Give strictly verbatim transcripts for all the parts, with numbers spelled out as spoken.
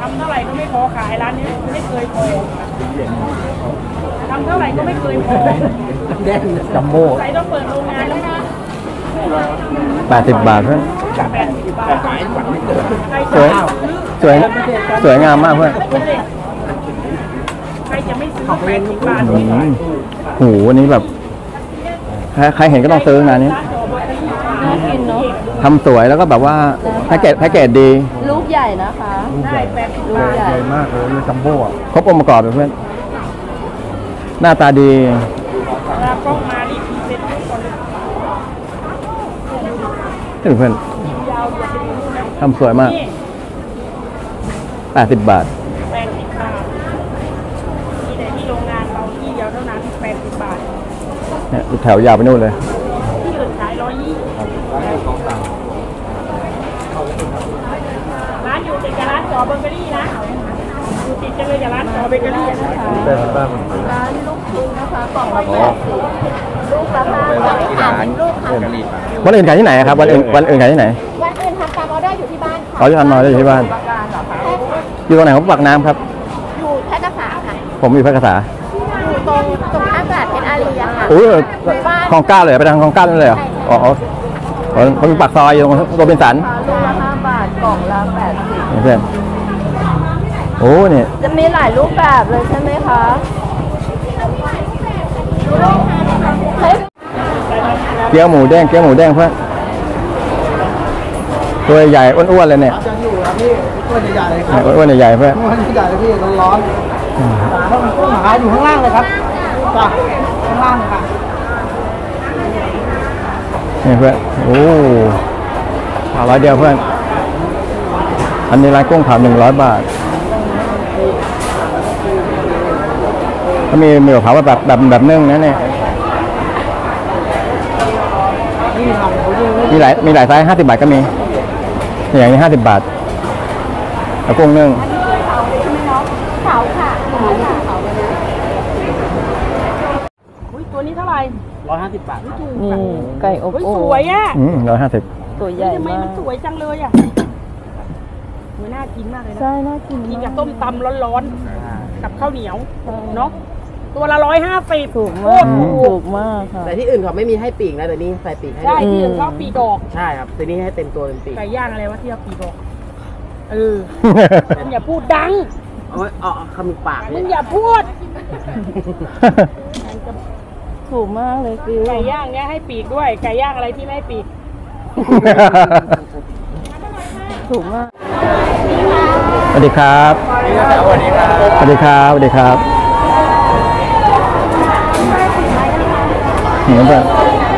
ทำเท่าไหร่ก็ไม่พอขายร้านนี้ไม่เคยพอทำเท่าไหร่ก็ไม่เคยพอจัมโบ้ใส่ต้องเปิดโรงงานแล้วนะแปดสิบบาทเพื่อนแปดสิบบาทสวยสวยสวยงามมากเพื่อนใครจะไม่ซื้อแปดสิบบาทหูอันนี้แบบใครเห็นก็ต้องซื้องานนี้ทำสวยแล้วก็แบบว่าแพ็กเกจแพ็กเกจดีลูกใหญ่นะคะได้แปดสิบลูกใหญ่มากเลยจัมโบ้ครบองค์ประกอบเลยเพื่อนหน้าตาดีแล้วก็มารีพีเซ็ตก่อนถึงเพื่อนทำสวยมากแปดสิบบาทแปดสิบบาทมีแต่ที่โรงงานเราที่เดียวเท่านั้นแปดสิบบาทเนี่ยแถวยาวไปนู่นเลยที่อื่นขายร้อยยี่ร้านอยู่ติดกับร้านจอเบเกอรี่นะอยู่ติดกันเลยกับร้านจอเบเกอรี่นะคะร้านลูกชิ้นนะคะกล่องละแปดสิบลูกละห้าบาทที่ร้านลูกค่ะวันอื่นขายที่ไหนครับวันอื่นวันอื่นขายที่ไหนวันอื่นทำตามออเดอร์อยู่ที่บ้านค่ะอ๋อที่ทำออเดอร์อยู่ที่บ้านอยู่ตรงไหนของปากน้ำครับอยู่แพร่กษาค่ะผมอยู่แพร่กษาอยู่ตรงตรงข้ามตลาดเพชรอารีอะค่ะโอ้ยคลองเก้าเลยไปทางคลองเก้าเลยเหรออ๋อเขามีปากซอยอยู่ตรงโรบินสันลูกละห้าบาทกล่องละแปดสิบเพื่อนโอ้เนี่ยจะมีหลายรูปแบบเลยใช่ไหมคะเกี๊ยวหมูแดงเกี๊ยวหมูแดงเพื่อนตัวใหญ่อ้วนๆเลยเนี่ยจะอยู่ครับพี่อ้วนใหญ่ๆเลยครับอ้วนๆใหญ่ๆเพื่อนอ้วนใหญ่เลยพี่ร้อนๆหาอยู่ข้างล่างเลยครับจ้ะข้างล่างค่ะนี่เพื่อนโอ้ผ่าร้อยเดียวเพื่อนอันนี้ร้านกุ้งเผาหนึ่งร้อยบาทก็มีมีเผาแบบแบบแบบนึ่งนะเนี่ยมีหลายมีหลายไซส์ห้าสิบบาทก็มีอย่างนี้ห้าสิบบาทแล้วกุ้งนึ่งเผาค่ะเผาค่ะเผาเลยนะอุ้ยตัวนี้เท่าไหร่ร้อยห้าสิบบาทนี่ไก่อบโอ่งสวยอ่ะอืมร้อยห้าสิบตัวใหญ่ทำไมมากมันสวยจังเลยอ่ะมันน่ากินมากเลยนะใช่น่ากินกินกับต้มตำร้อนๆกับข้าวเหนียวเนาะตัวละร้อยห้าสิบถูกมากถูกมากค่ะแต่ที่อื่นเขาไม่มีให้ปีกนะแต่นี่ใส่ปีกให้ใช่ที่อื่นเขาปีกออกใช่ครับแต่นี่ให้เต็มตัวเป็นปีกไก่ย่างอะไรวะที่เอาปีกออกเออมึงอย่าพูดดังเอาเอาคำปากมึงอย่าพูดถูกมากเลยฟิวไก่ย่างเนี้ยให้ปีกด้วยไก่ย่างอะไรที่ไม่ให้ปีกถูกมากสวัสดีครับสวัสดีครับสวัสดีครับสวัสดีครับเหมือนกัน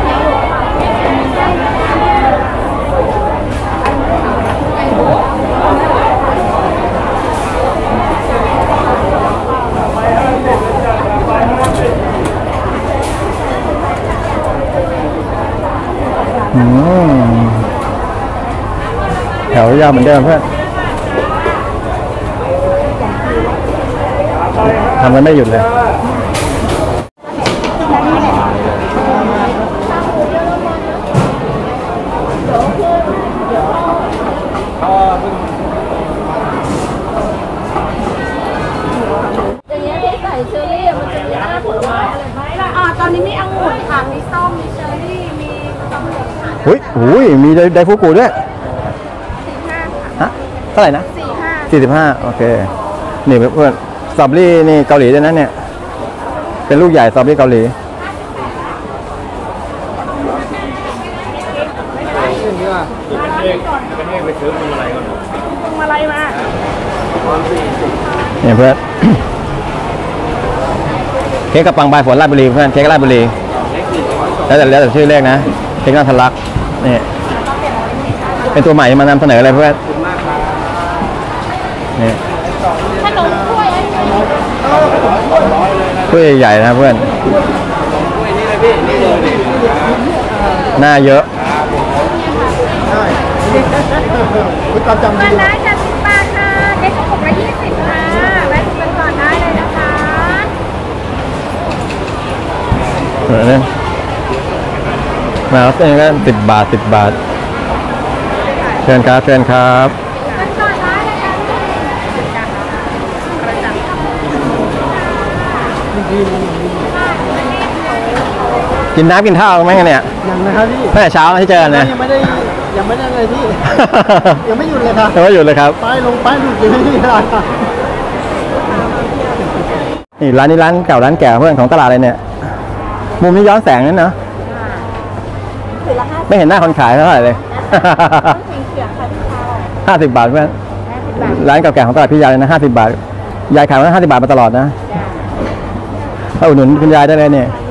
แถวยาวเหมือนเดิมเพื่อนทำกันไม่หยุดเลยอย่างเงี้ยที่ใส่เชอร์รี่มันจะมีหน้าผลไม้อะไรไหมล่ะอ๋อตอนนี้มีองุ่นค่ะมีส้มมีเชอร์รี่มีตำลึงค่ะอุ้ยอุ้ยมีไดฟูกุด้วยสี่ห้าฮะเท่าไหร่นะสี่ห้าสี่สิบห้าโอเคนี่เพื่อนสตรอเบอรี่นี่เกาหลีด้วยนะเนี่ยเป็นลูกใหญ่สตรอเบอรี่เกาหลีมาอะไรมาเนี่ยเพื่อนเค้กกระปังใบฝนราชบุรีเพื่อนเค้กราชบุรีแล้วแต่แล้วแต่ชื่อเลขนะเค้กน่าทะลักนี่เป็นตัวใหม่มานำเสนออะไรเพื่อนนี่ขนมถ้วยถ้วยใหญ่นะเพื่อนหน้าเยอะวันละจะสิบบาทค่ะเด็กหกละยี่สิบค่ะแวะกันก่อนได้เลยนะคะเออเนี่ยมาแล้วเป็นก็สิบบาทสิบบาทเชิญครับเชิญครับกันก่อนได้เลยค่ะกินน้ำกินข้าวไหมกันเนี่ยยังนะครับพี่ตั้งแต่เช้าที่เจอกันเนี่ยยังไม่ได้ยังไม่ได้เลยพี่ ยังไม่หยุดเลยครับยังไม่หยุดเลยครับป้ายลงป้ายหยุดอยู่ที่นี่ครับนี่ร้านนี้ร้านเก่าร้านแก่เพื่อนของตลาดเลยเนี่ย มุมนี้ย้อนแสงนั่นเนาะไม่เห็นหน้าคนขายเท่าไหร่เลย ห้าสิบบาทเพื่อนร้านเก่าแก่ของตลาดพี่ยายเลยนะห้าสิบบาทยายขายมาห้าสิบบาทมาตลอดนะถ้าอุดหนุนคุณยายได้เลยเนี่ย